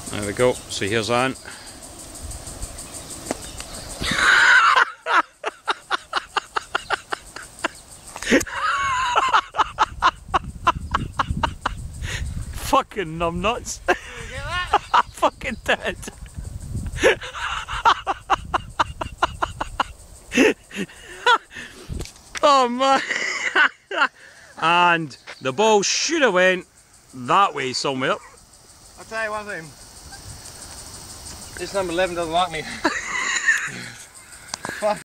There we go. So here's Ant. Fucking numbnuts. Did you get that? I fucking did. Oh man. And the ball should have went that way somewhere. I'll tell you one thing. This number 11 doesn't like me. Fuck.